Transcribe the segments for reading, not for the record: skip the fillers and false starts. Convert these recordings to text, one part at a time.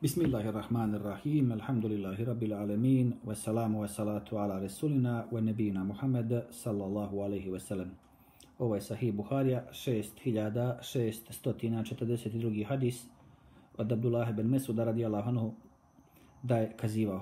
Bismillahirrahmanirrahim, alhamdulillahi rabbil alamin, wassalamu wassalatu ala rasulina wa nabijina Muhammad sallallahu alaihi wasallam. Ovo je Sahih Buharija, 6642. hadis od Abdullah ibn Mesuda radijallahu anhu da je kazivao.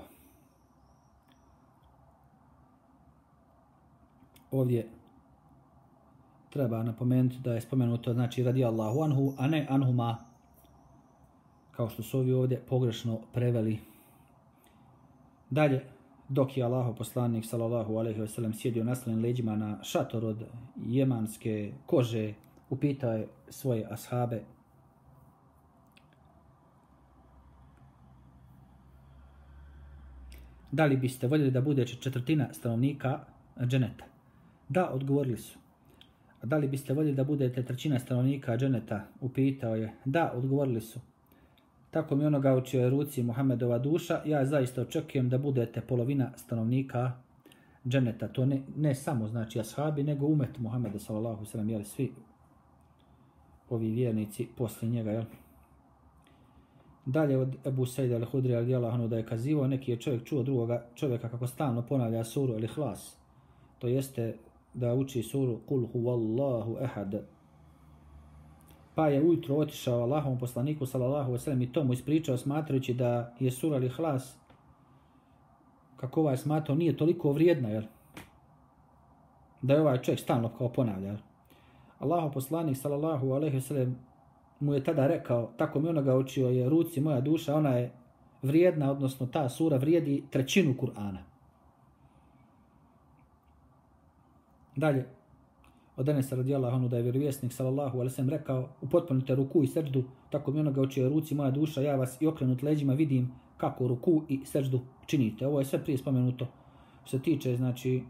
Ovdje treba napomenuti da je spomenuto znači radijallahu anhu, a ne anhuma, kao što su ovi ovdje pogrešno preveli. Dalje, dok je Allahov poslanik sallallahu alejhi ve sellem sjedio naslanjen leđima na šator od jemanske kože, upitao je svoje ashabe: da li biste voljeli da bude četvrtina stanovnika dženeta? Da, odgovorili su. A da li biste voljeli da budete trećina stanovnika dženeta? Upitao je. Da, odgovorili su. Tako mi onoga učio je ruci Muhammedova duša, ja zaista očekujem da budete polovina stanovnika dženeta. To ne samo znači ashabi, nego umet Muhammeda sallallahu alejhi ve sellem, jel, svi ovi vjernici poslije njega, jel. Dalje od Ebu Sejda al-Hudrija radijallahu anhu da je kazivao: neki je čovjek čuo drugoga čovjeka kako stalno ponavlja suru al-Ihlas, to jeste da uči suru Kul huvallahu ehad. Pa je ujutro otišao Allahovom poslaniku sallallahu alejhi ve sellem i to mu ispričao, smatrajući da je sura al-Ihlas, kako ovaj smatrao, nije toliko vrijedna, jel, da je ovaj čovjek stalno kao ponavlja, jel. Allahov poslanik sallallahu alejhi ve sellem mu je tada rekao: tako mi onoga učio je ruci moja duša, ona je vrijedna, odnosno ta sura vrijedi trećinu Kur'ana. Dalje, od Enesa radijallahu anhu da je vjerovjesnik sallallahu alejhi ve sellem rekao: upotpunite ruku i seždu, tako mi onoga učio je ruci moja duša, ja vas i okrenut leđima vidim kako ruku i seždu činite. Ovo je sve prije spomenuto što se tiče znači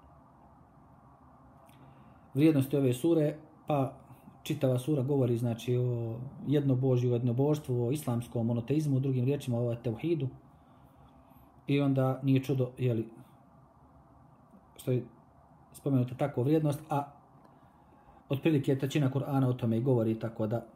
vrijednosti ove sure, pa čitava sura govori znači o jednobožju, jednobožstvu, o islamskom monoteizmu, drugim riječima o tevhidu. I onda nije čudo, jeli, što je spomenuta tako vrijednost, a otprilike trećina Kur'ana o tome i govori, tako da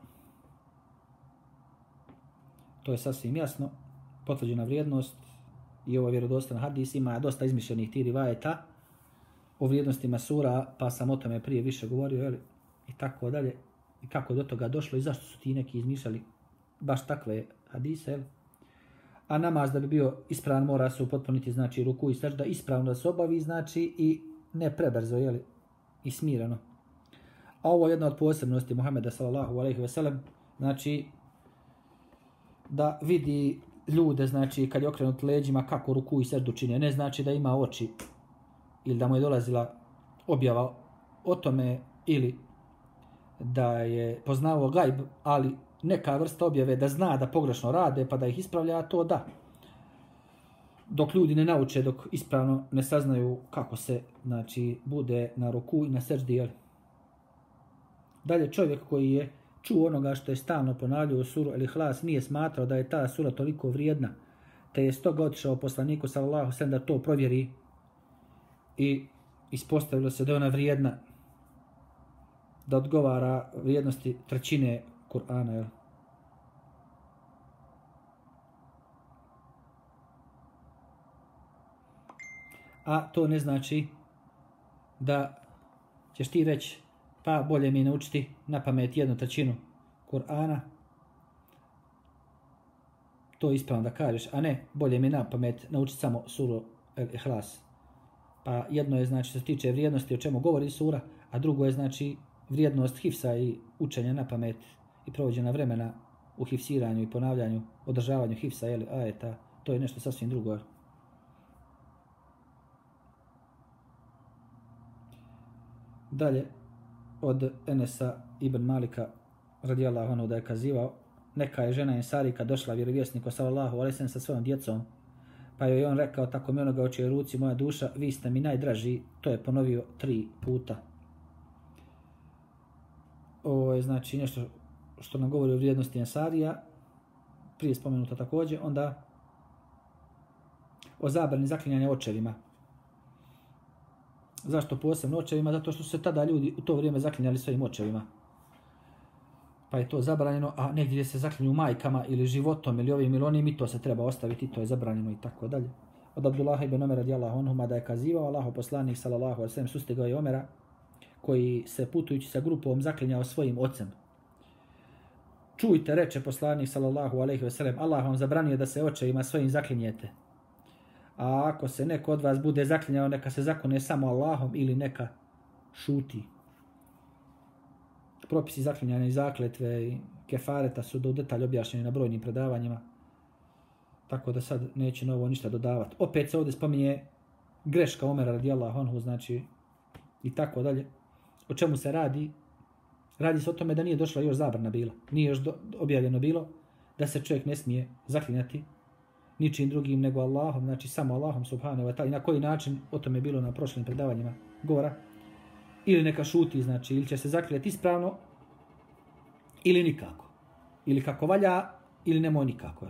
to je sasvim jasno, potvrđena vrijednost. I ovo vjerodostojan hadis ima dosta izmišljenih ti rivajeta o vrijednostima sura, pa sam o tome prije više govorio, jeli, i tako dalje, i kako do toga došlo i zašto su ti neki izmišljali baš takve hadise, jeli. A namaz da bi bio ispravan mora se upotpuniti znači ruku i sežda, ispravno da se obavi znači i ne prebrzo, jeli, i smireno. A ovo je jedna od posebnosti Muhammeda sallallahu alejhi ve sellem, znači da vidi ljude, znači kad je okrenut leđima kako ruku i seždu čine. Ne znači da ima oči ili da mu je dolazila objava o tome ili da je poznavao gajb, ali neka vrsta objave da zna da pogrešno rade pa da ih ispravlja, to da. Dok ljudi ne nauče, dok ispravno ne saznaju kako se znači bude na ruku i na seždi, jel. Dalje, čovjek koji je čuo onoga što je stalno ponavljao suru al-Ihlas nije smatrao da je ta sura toliko vrijedna, te je stoga otišao poslaniku sallallahu alejhi ve sellem da to provjeri i ispostavilo se da je ona vrijedna, da odgovara vrijednosti trećine Kur'ana, jel. A to ne znači da ćeš ti reći: pa bolje mi naučiti na pamet 1/3 Kur'ana. To je ispravno da kažeš, a ne bolje mi na pamet naučiti samo suru al-Ihlas. Pa jedno je znači što se tiče vrijednosti o čemu govori sura, a drugo je znači vrijednost hifsa i učenja na pamet i provođenja vremena u hifsiranju i ponavljanju, održavanju hifsa, jeli, ajeta. To je nešto sasvim drugo. Dalje, od Enesa ibn Malika radijallahu anhu da je kazivao: neka je žena Ensarika došla vjerovjesniku sallallahu alejhi ve sellem sa svojom djecom, pa joj je on rekao: tako mi onoga učio je ruci moja duša, vi ste mi najdraži. To je ponovio 3 puta. Ovo je znači nešto što nam govori o vrijednosti Ensarija, prije spomenuto također. Onda o zabrani zaklinjanja očevima. Zašto posebno očevima? Zato što su se tada ljudi u to vrijeme zaklinjali svojim očevima. pa je to zabranjeno, a negdje gdje se zaklinju majkama ili životom ili ovim ili onim, i to se treba ostaviti, to je zabranjeno i tako dalje. Od Abdullaha ibn Omera radijallahu anhuma da je kazivao, Allahov poslanik sallallahu alejhi ve sellem sustigao je Omera koji se putujući sa grupom zaklinjao svojim ocem. Čujte, reče poslanik sallallahu alejhi ve sellem, Allah vam zabranio da se očevima svojim zaklinjete. A ako se neko od vas bude zaklinjao, neka se zakune samo Allahom ili neka šuti. Propisi zaklinjanja i zakletve i kefareta su do detalja objašnjeni na brojnim predavanjima. Tako da sad neće novo ništa dodavati. Opet se ovdje spominje greška Omera radijallahu anhu, znači i tako dalje. O čemu se radi? Radi se o tome da nije došla još zabrana bila. Nije još objavljeno bilo da se čovjek ne smije zaklinjati ničim drugim nego Allahom, znači samo Allahom subhanahu wa ta'ala. I na koji način, o tome je bilo na prošlim predavanjima govora. Ili neka šuti, znači ili će se zaklinjati ispravno ili nikako. Ili kako valja ili nemoj nikako.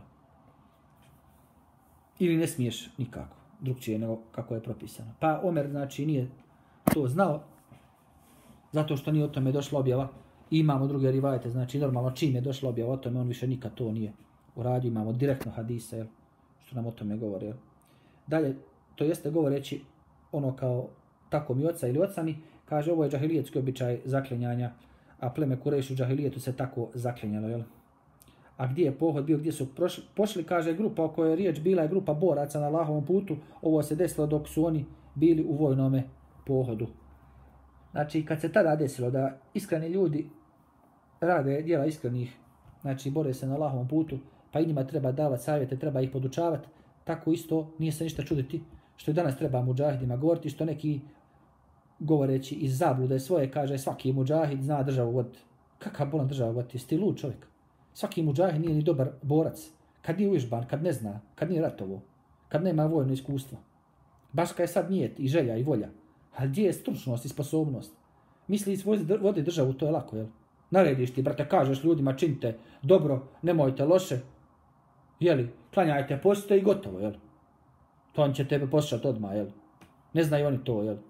Ili ne smiješ nikako, drugčije nego kako je propisano. Pa Omer, znači, nije to znao, zato što nije o tome došla objava. I imamo druge rivajete, znači normalno čim je došla objava o tome, on više nikad to nije uradio. Imamo direktno hadisa, jel, što nam o tome govore. Jel. Dalje, to jeste govoreći ono kao tako mi oca ili oca mi, kaže ovo je džahilijetski običaj zaklinjanja, a pleme Kurejš u džahilijetu se tako zaklinjalo, jel. A gdje je pohod bio, gdje su pošli, kaže grupa o kojoj je riječ bila je grupa boraca na Allahovom putu. Ovo se desilo dok su oni bili u vojnome pohodu. Znači, kad se tada desilo da iskreni ljudi rade djela iskrenih, znači bore se na Allahovom putu, pa i njima treba davati savjete, treba ih podučavati, tako isto nije se ništa čuditi što i danas treba mudžahidima govoriti, što neki govoreći iz zablude svoje, kaže svaki mudžahid zna državu voditi. Kakav bolan državu voditi? Jesi ti lud čovjek? Svaki mudžahid nije ni dobar borac. Kad nije uvježban, kad ne zna, kad nije ratovo, kad nema vojno iskustvo. Baš kad je sad nijet i želja i volja. Ali gdje je stručnost i sposobnost? Misli vodi državu, to je lako, jel? Narediš ti, brate, kažeš ljudima činite dobro, nemojte loše. Jeli, klanjajte poste i gotovo, jel? To on će tebe poslušati odmah, jel? Ne znaju oni to, jel?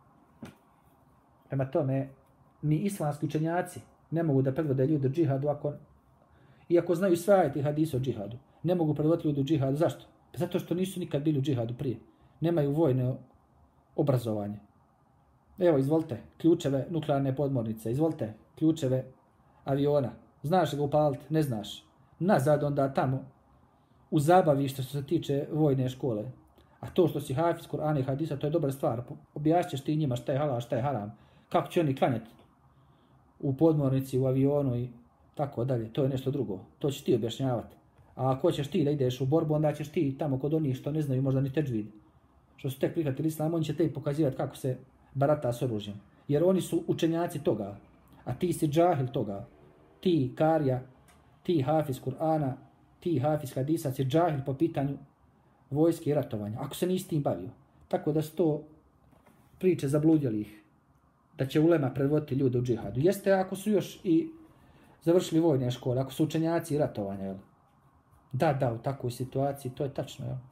Prema tome, ni islamski učenjaci ne mogu da predvode ljude u džihadu iako znaju sve ajeti hadise o džihadu. Ne mogu predvoditi ljudi u džihadu. Zašto? Pa zato što nisu nikad bili u džihadu prije. Nemaju vojne obrazovanje. Evo, izvolite, ključeve nuklearne podmornice. Izvolite, ključeve aviona. Znaš ga upaliti? Ne znaš. Nazad onda tamo u zabavište što se tiče vojne škole. A to što si hafiz Kur'ana i hadisa, to je dobra stvar. Objasniš ti njima šta je halal, šta je haram. Kako će oni klanjati u podmornici, u avionu i tako dalje. To je nešto drugo. To ćeš ti objašnjavati. A ako ćeš ti da ideš u borbu, onda ćeš ti tamo kod onih što ne znaju možda ni teđvid. Što su tek prihvatili islam, oni će te pokazivati kako se barata s oružjem. Jer oni su učenjaci toga. A ti si džahil toga. Ti karija, ti hafiz Kur'ana, ti hafiz hadisa, si džahil po pitanju vojske i ratovanja. Ako se nisi tim bavio. Tako da su to priče zabludjelih. Da će ulema predvoditi ljude u džihadu. Jeste ako su još i završili vojne škole, ako su učenjaci i ratovanja, jel? Da, u takvoj situaciji, to je tačno, jel?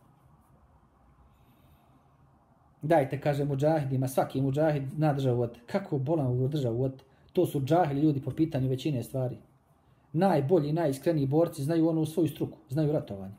Dajte, kaže mudžahidima, svaki mudžahid zna državu voditi. Kako bolan u državu voditi? To su džahili ljudi po pitanju većine stvari. Najbolji, najiskreniji borci znaju onu svoju struku, znaju ratovanje.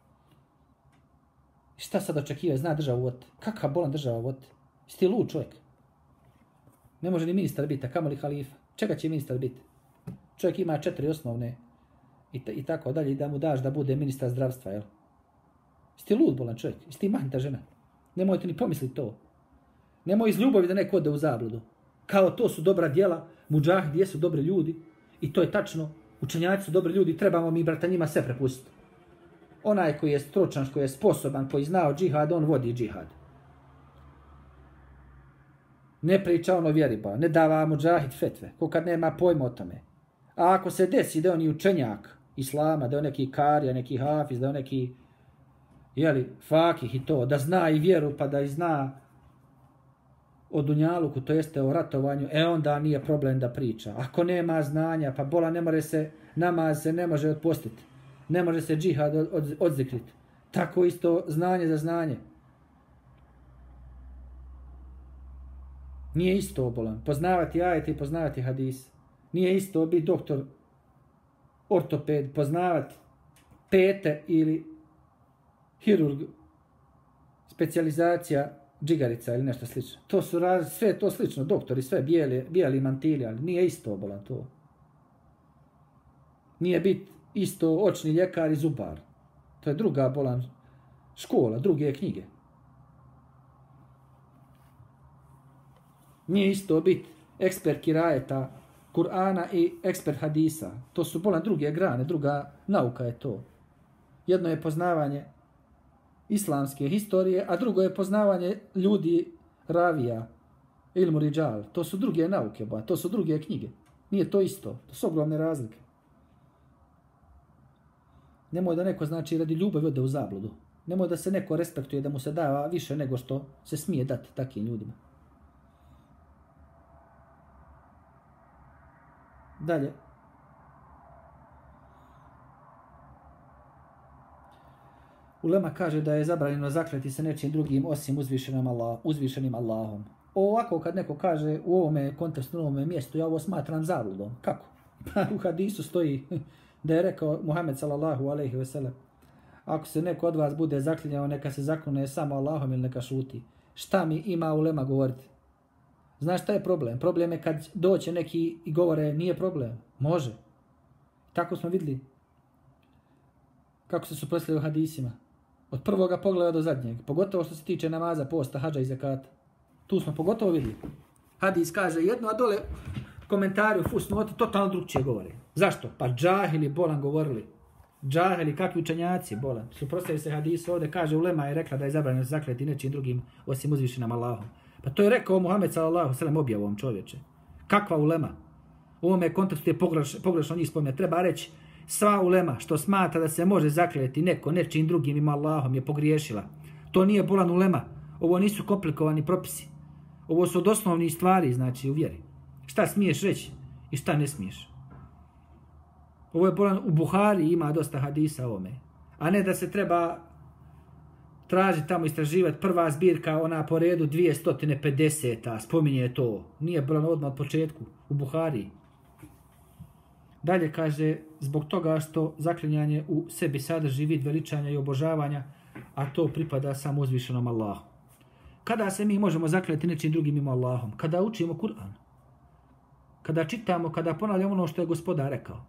Šta sad očekivaju? Zna državu voditi. Kakav bolan država voditi? Jesi ti lud čovjek? Ne može ni ministar biti, a kamoli halifa. Čega će ministar biti? Čovjek ima 4 osnovne i tako dalje, i da mu daš da bude ministar zdravstva, jel? Jesi ti lud bolan čovjek? Jesi ti mahnita žena? Nemojte ni pomisliti to. Nemoj iz ljubavi da neko ode u zabludu. Kao to su dobra djela, mudžahidi jesu dobri ljudi i to je tačno. Učenjaci su dobri ljudi, trebamo mi, brata, njima sve prepustiti. Onaj koji je stručan, koji je sposoban, koji zna o džihad, on vodi džihad. Ne priča ono vjeri, ba, ne dava mudžahid fetve, ko kad nema pojma o tome. A ako se desi da on je učenjak islama, da je neki karija, neki hafiz, da je neki fakih i to, da zna i vjeru, pa da i zna o dunjaluku, to jeste o ratovanju, onda nije problem da priča. Ako nema znanja, pa bola ne može se, namaz se ne može odpostiti, ne može se džihad odzikriti. Tako isto znanje za znanje. Nije isto bolan. Poznavati ajete i poznavati hadis. Nije isto biti doktor ortoped, poznavati pete ili hirurg, specijalizacija džigarica ili nešto slično. To su sve to slično, doktori, sve bijeli mantili, ali nije isto bolan to. Nije bit isto očni ljekar i zubar. To je druga bolan škola, druge knjige. Nije isto bit ekspert kirajeta, Kur'ana i ekspert hadisa. To su bolan druge grane, druga nauka je to. Jedno je poznavanje islamske historije, a drugo je poznavanje ljudi, ravija, ilmu ridžal. To su druge nauke, to su druge knjige. Nije to isto, to su ogromne razlike. Nemoj da neko, znači, radi ljubavi ode u zabludu. Nemoj da se neko respektuje, da mu se dava više nego što se smije dati takvim ljudima. Dalje. Ulema kaže da je zabranjeno zakleti se nečim drugim osim uzvišenim Allahom. Ovako kad neko kaže u ovome kontekstu, u ovome mjestu, ja ovo smatram zabludom. Kako? U hadisu stoji da je rekao Muhammed sallallahu alejhi ve sellem: ako se neko od vas bude zaklinjao, neka se zaklune samo Allahom ili neka šuti. Šta mi ima ulema govoriti? Znaš šta je problem? Problem je kad doće neki i govore nije problem. Može. Tako smo vidjeli kako se suprotstavljaju hadisima. Od prvoga pogleda do zadnjeg. Pogotovo što se tiče namaza, posta, hadža i zakata. Tu smo pogotovo vidjeli. Hadis kaže jedno, a dole komentari u fusnoti totalno drugčije govore. Zašto? Pa džahili bolan govorili. Džahili, kakvi učenjaci bolan. Suprotstavljaju se hadisu, ovdje kaže ulema je rekla da je zabranjeno zakleti nečim drugim osim uzvišenim Allahom. Pa to je rekao Muhammed sallallahu sallam objavom čovječe. Kakva ulema? U ovome kontekstu je pogrešno njih spomenuti. Treba reći sva ulema što smatra da se može zakleti neko nečim drugim ima Allahom je pogriješila. To nije bolan ulema. Ovo nisu komplikovani propisi. Ovo su od osnovnih stvari, znači, u vjeri. Šta smiješ reći i šta ne smiješ. Ovo je bolan, u Buhari ima dosta hadisa o ovome. A ne da se treba traži tamo istraživati prva zbirka, ona po redu 250, spominje to. Nije bolan odmah od početku, u Buhari. Dalje kaže, zbog toga što zaklinjanje u sebi sadrži vid veličanja i obožavanja, a to pripada samo uzvišenom Allahu. Kada se mi možemo zakleti nečim drugim mimo Allahom? Kada učimo Kur'an. Kada čitamo, kada ponavljamo ono što je Gospodar rekao.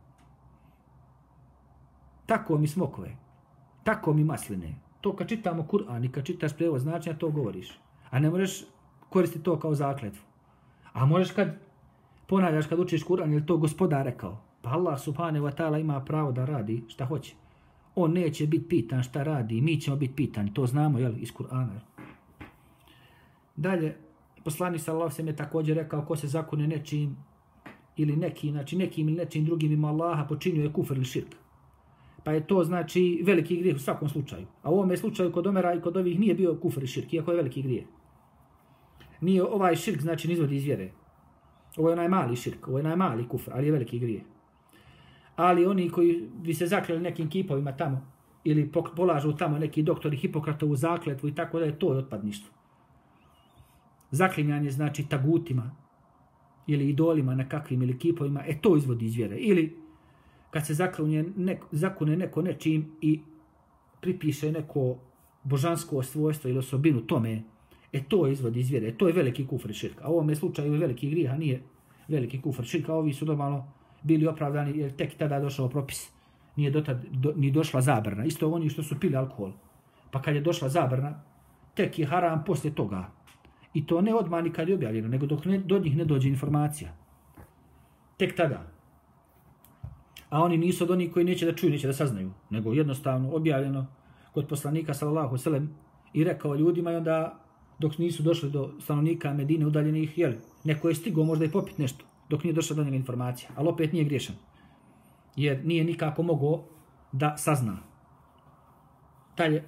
Tako mi smokove, tako mi masline. To kad čitamo Kur'an i kad čitaš prijevod značenja, to govoriš. A ne možeš koristiti to kao zakletvu. A možeš kad ponavljaš, kad učiš Kur'an, jer to Gospodar rekao. Pa Allah subhanahu wa ta'ala ima pravo da radi šta hoće. On neće biti pitan šta radi, mi ćemo biti pitani. To znamo, jel, iz Kur'ana. Dalje, poslanik sallallahu alejhi ve sellem je također rekao ko se zakune nečim ili nekim ili nečim drugim ima Allaha počinio je kufr ili širk. Pa je to znači veliki grijeh u svakom slučaju. A u ovome slučaju kod Omera i kod ovih nije bio kufr i širk, iako je veliki grijeh. Nije ovaj širk znači ne izvodi iz vjere. Ovo je onaj mali širk, ovo je onaj mali kufr, ali je veliki grijeh. Ali oni koji bi se zakleli nekim kipovima tamo ili polažu tamo neki doktori Hipokratovu zakletvu i tako da je to otpadništvo. Zaklinjanje znači tagutima ili idolima nekakvim ili kipovima, to izvodi iz vjere. Ili kad se zakune neko nečim i pripiše neko božansko svojstvo ili osobinu tome, to izvodi iz vjere. To je veliki kufr i širk. A u ovome slučaju je veliki grijeh, a nije veliki kufr i širk. A ovi su normalno bili opravdani jer tek tada došao propis. Nije dotad ni došla zabrana. Isto oni što su pili alkohol. Pa kad je došla zabrana, tek je haram poslije toga. I to ne odmah ni kad je objavljeno, nego dok do njih ne dođe informacija. Tek tada. A oni nisu od onih koji neće da čuju, neće da saznaju, nego jednostavno objavljeno kod poslanika sallallahu alejhi ve sellem i rekao ljudima i onda dok nisu došli do stanovnika Medine udaljenih, jel, neko je stigao možda i popiti nešto dok nije došla do njega informacija, ali opet nije griješan. Jer nije nikako mogao da sazna. Dalje.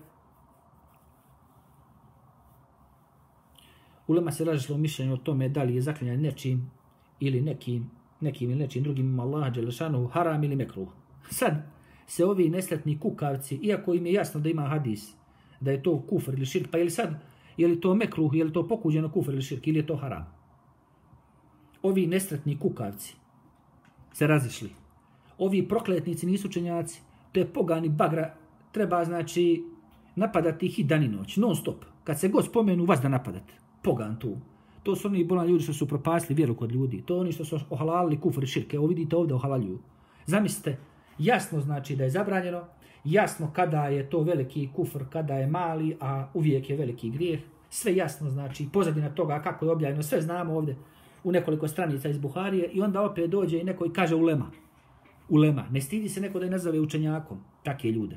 Ulema se razišla u mišljenju o tome da li je zaklinjanje nečim ili nekim ili nečim drugim ima Allaha dželešanu haram ili mekruh. Sad se ovi nesretni kukavci, iako im je jasno da ima hadis, da je to kufr ili širk, pa je li to mekruh, je li to pokuđeno kufr ili širk, ili je to haram? Ovi nesretni kukavci se razišli. ovi prokletnici nisu učenjaci. To je pogani bagra, treba znači napadati ih i dan i noć, non stop. Kad se god spomenu, vas da napadate. Pogan tu. To su oni bolan ljudi što su propasli vjeru kod ljudi. To oni što su ohalalili kufr i širke. Evo vidite ovdje ohalaljuju. Zamislite, jasno znači da je zabranjeno, jasno kada je to veliki kufr, kada je mali, a uvijek je veliki grijeh. Sve jasno znači, pozadina toga kako je objavljeno, sve znamo ovdje u nekoliko stranica iz Buharije i onda opet dođe i neko i kaže ulema. Ulema. Ne stidi se neko da je nazove učenjakom, takve ljude.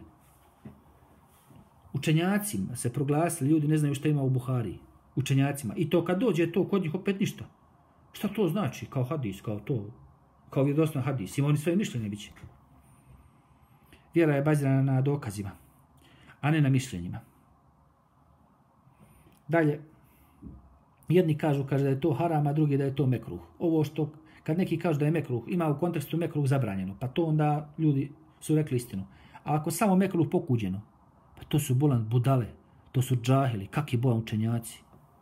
Učenjacima se proglasili, ljudi ne znaju šta ima u Buhariji. Učenjacima. I to kad dođe to kod njih opet ništa. Šta to znači? Kao hadis, kao to. Kao vjerodostojno hadis. Ima oni svoje mišljenje biće. Vjera je bazirana na dokazima, a ne na mišljenjima. Dalje, jedni kažu da je to haram, a drugi da je to mekruh. Ovo što, kad neki kažu da je mekruh, ima u kontekstu mekruh zabranjeno, pa to onda ljudi su rekli istinu. A ako samo mekruh pokuđeno, pa to su bolan budale, to su džahili, kakvi bolan učenjaci.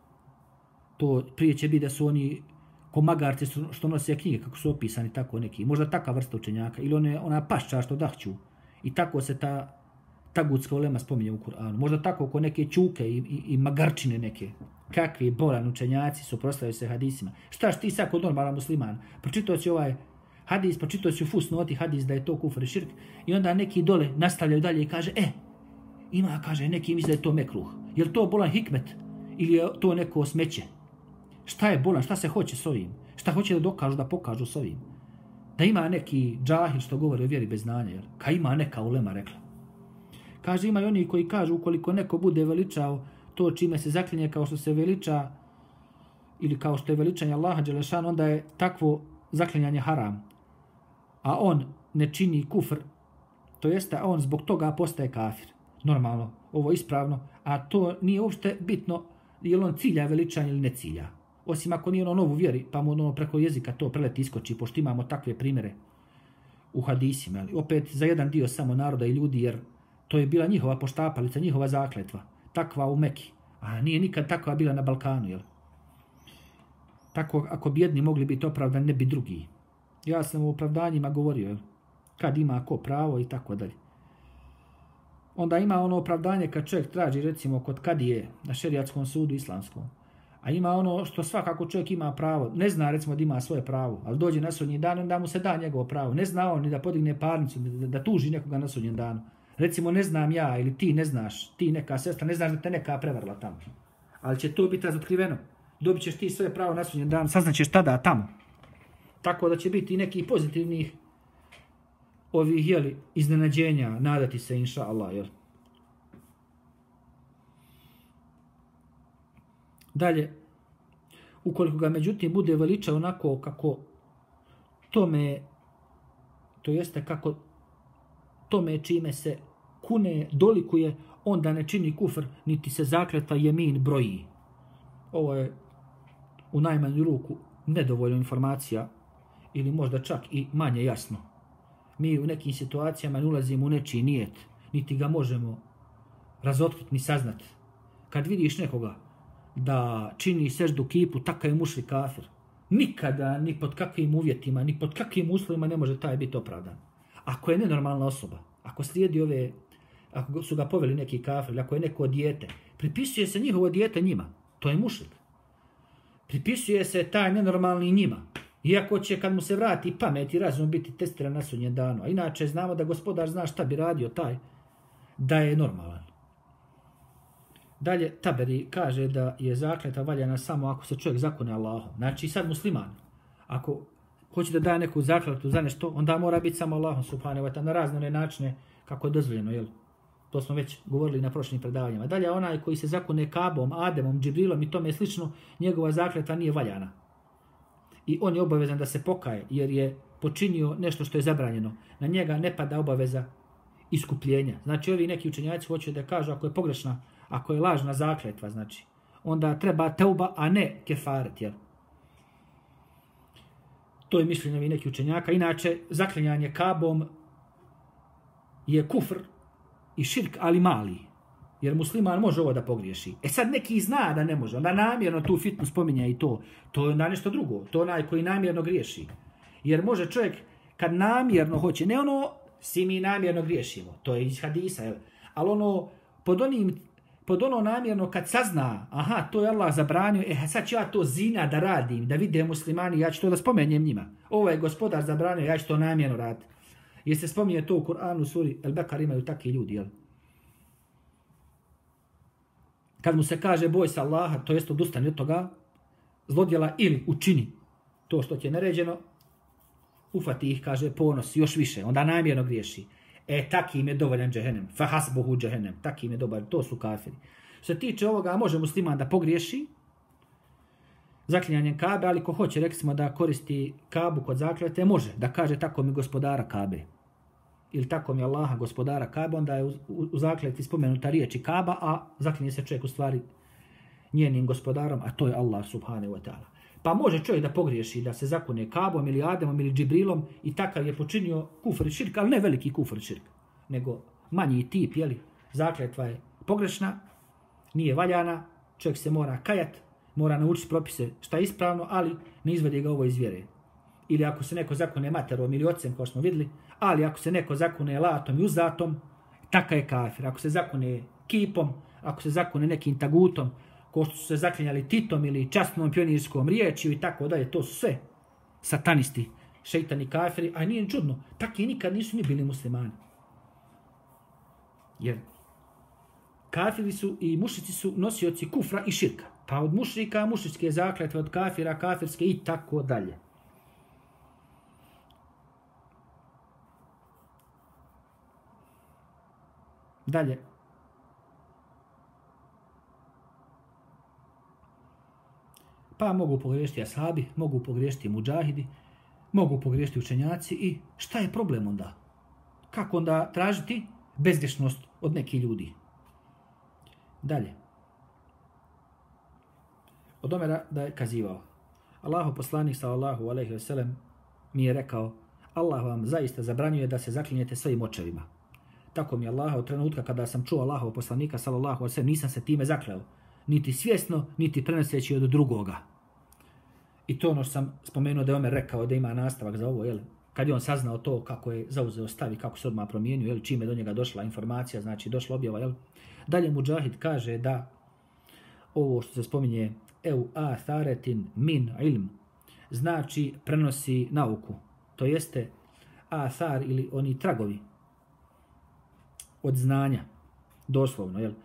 To prije će biti da su oni ko magarci što nose knjige, kako su opisani tako neki. Možda takva vrsta učenjaka, ili ona pašča što dahću. I tako se ta tagutska ulema spominje u Kur'anu. Možda tako ko neke čuke i magarčine neke. Kakvi bolan učenjaci suprotstavljaju se hadisima. Šta ti sad kod normalan musliman? Pročitao si ovaj hadis, pročitao si u fusnoti hadis da je to kufr i širk. I onda neki dole nastavljaju dalje i kaže, ima, kaže, neki misle da je to mekruh. Je li to bolan hikmet? Ili je to neko smeće? Šta je bolan? Šta se hoće s ovim? Šta hoće da dokažu, da pokažu s ovim? Da ima neki džahil što govori o vjeri bez znanja, jer ka ima neka ulema rekla. Kaže, ima i oni koji kažu ukoliko neko bude veličao to čime se zaklinje kao što se veliča ili kao što je veličanje Allaha dželešan, onda je takvo zaklinjanje haram. A on ne čini kufr, to jeste on zbog toga postaje kafir. Normalno, ovo je ispravno, a to nije uopšte bitno je li on cilja veličanje ili ne cilja. Osim ako nije ono novu vjeri, pa mu ono preko jezika to preleti iskoči, pošto imamo takve primjere u hadisima. Ali opet za jedan dio samo naroda i ljudi, jer to je bila njihova poštapalica, njihova zakletva, takva u Meki. A nije nikad takva bila na Balkanu, jel? Tako, ako bi jedni mogli biti opravdani, ne bi drugi. Ja sam u opravdanjima govorio, jel? Kad ima ko pravo i tako dalje. Onda ima ono opravdanje kad čovjek traži, recimo, kod kadije na šerijatskom sudu islamskom. A ima ono što svakako čovjek ima pravo. Ne zna, recimo, da ima svoje pravo, ali dođe na sudnji dan, onda mu se da njegovo pravo. Ne zna on ni da podigne parnicu, da tuži nekoga na sudnjem danu. Recimo, ne znam ja ili ti ne znaš, ti neka sestra, ne znaš da te neka prevarila tamo. Ali će to biti razotkriveno. Dobit ćeš ti svoje pravo na sudnjem danu, saznaćeš tada tamo. Tako da će biti neki pozitivnih ovih, jeli, iznenađenja, nadati se, inša Allah, jel? Dalje, ukoliko ga međutim bude veličao onako kako tome, to jeste kako tome čime se kune, dolikuje, onda ne čini kufr, niti se zakletva jemin broji. Ovo je u najmanju ruku nedovoljno informacija ili možda čak i manje jasno. Mi u nekim situacijama ne ulazimo u nečiji nijet, niti ga možemo razotkriti ni saznati. Kad vidiš nekoga da čini seždu kipu, takav je mušrik kafir. Nikada, ni pod kakvim uvjetima, ni pod kakvim uslovima ne može taj biti opravdan. Ako je nenormalna osoba, ako slijedi ove, ako su ga poveli neki kafir, ako je neko dijete, pripisuje se njihovo dijete njima. To je mušrik. Pripisuje se taj nenormalni njima. Iako će, kad mu se vrati pamet i razum, biti testiran na sudnjem danu. A inače znamo da gospodar zna šta bi radio taj, da je normalan. Dalje, Taberi kaže da je zakletva valjana samo ako se čovjek zakune Allahom. Znači, sad musliman, ako hoće da daje neku zakletvu za nešto, onda mora biti samo Allahom, subhanahu wa ta'ala, na razne načine kako je dozvoljeno, jel? To smo već govorili na prošlim predavanjima. Dalje, onaj koji se zakune Kabom, Ademom, Džibrilom i tome slično, njegova zakletva nije valjana. I on je obavezan da se pokaje, jer je počinio nešto što je zabranjeno. Na njega ne pada obaveza iskupljenja. Znači, ovi neki učenjaci hoće da kažu ako je pogrešna, ako je lažna zakletva, znači, onda treba teuba, a ne kefaret, jel? To je mišljenje ovih neki učenjaka. Inače, zaklinjanje Kabom je kufr i širk, ali mali. Jer musliman može ovo da pogriješi. E sad neki zna da ne može, onda namjerno tu fitnu spominja i to. To je na nešto drugo. To je onaj koji namjerno griješi. Jer može čovjek kad namjerno hoće, ne ono, svi mi namjerno griješimo, to je iz hadisa, jel? Ali ono, pod ono namjerno kad sazna, aha, to je Allah zabranio, sad ću ja to zina da radim, da vide muslimani, ja ću to da spomenjem njima. Ovo je gospodar zabranio, ja ću to namjerno raditi. Jer se spominje to u Kur'anu, suri El-Bekar, imaju takvi ljudi, jel? Kad mu se kaže boj se Allaha, to jest odustani od toga, zlodjela ili učini to što ti je naređeno, ufati ih, kaže, ponos još više, onda namjerno griješi. Taki im je dovoljan džehennem, fahasbuhu džehennem, taki im je dobar, to su kafiri. Što se tiče ovoga, može musliman da pogriješi zaklinjanjem Kabe, ali ko hoće, rekli smo da koristi Kabu kod zakljete, može da kaže tako mi gospodara Kabe. Ili tako mi Allaha gospodara Kabe, onda je u zakljeti spomenuta riječi Kaba, a zaklinje se čovjek u stvari njenim gospodarom, a to je Allah subhanahu wa ta'ala. Pa može čovjek da pogriješi, da se zakune Kabom ili Ademom ili Džibrilom i takav je počinio kufr i širk, ali ne veliki kufr i širk, nego manji tip, jeli, zakletva je pogrešna, nije valjana, čovjek se mora kajat, mora naučiti propise šta je ispravno, ali ne izvede ga ovo iz vjere. Ili ako se neko zakune materom ili ocem, kao smo vidjeli, ali ako se neko zakune latom i uzatom, taka je kafir. Ako se zakune kipom, ako se zakune nekim tagutom, ko što su se zaklinjali Titom ili časnom pionirskom riječju i tako dalje, to su sve satanisti, šeitani kafiri, a nije čudno, takvi nikad nisu ni bili muslimani. Jer kafiri su i mušici su nosioci kufra i širka, pa od mušrika mušičke zakletve, od kafira kafirske i tako dalje. Dalje. Pa mogu pogriješiti ashabi, mogu pogriješiti muđahidi, mogu pogriješiti učenjaci i šta je problem onda? Kako onda tražiti bezgrešnost od nekih ljudi? Dalje. Od Omera da je kazivao. Allahu poslanik sallallahu alejhi ve sellem mi je rekao: Allah vam zaista zabranjuje da se zaklinjete svojim očevima. Tako mi je Allah od trenutka kada sam čuo Allahov poslanika sallallahu alejhi ve sellem, nisam se time zakleo, niti svjesno, niti prenoseći od drugoga. I to ono što sam spomenuo da je Omer rekao da ima nastavak za ovo, jel? Kad je on saznao to kako je zauzeo stav i kako se odmah promijenio, jel? Čime do njega došla informacija, znači došla objava, jel? Dalje Mudžahid kaže da ovo što se spominje eu atharetin min ilm, znači prenosi nauku. To jeste athar ili oni tragovi od znanja, doslovno, jel?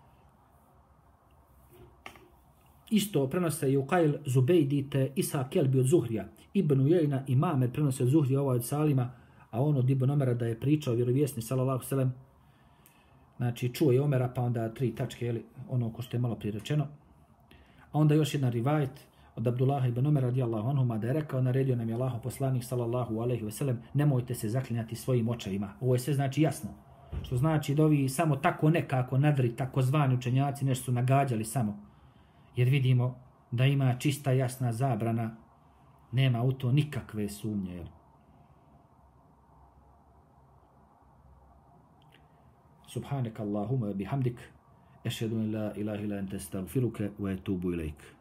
Isto prenose i Uqajl, Zubejdite, Isa Kelbi od Zuhrija, Ibn Ujejna i Mamer prenose od Zuhrija, ovaj od Salima, a on od Ibn Omera da je pričao vjerovjesni sallallahu sallam, znači čuo je Omera, pa onda 3 tačke, jeli, ono ko što je malo prije rečeno. A onda još jedan rivajet od Abdullaha ibn Omera radijallahu anhuma da je rekao, naredio nam je Allahov poslanik sallallahu alejhi ve sellem, nemojte se zaklinjati svojim očevima. Ovo je sve znači jasno. Što znači da ovi samo tako nekako nadri, takozvani učenjaci nešto su nagađali samo. Jer vidimo da ima čista jasna zabrana, nema u to nikakve sumnje. Subhanak Allahumma bihamdik, ešhedu in la ilaha illa ente, astaghfiruke wa etubu ilaik.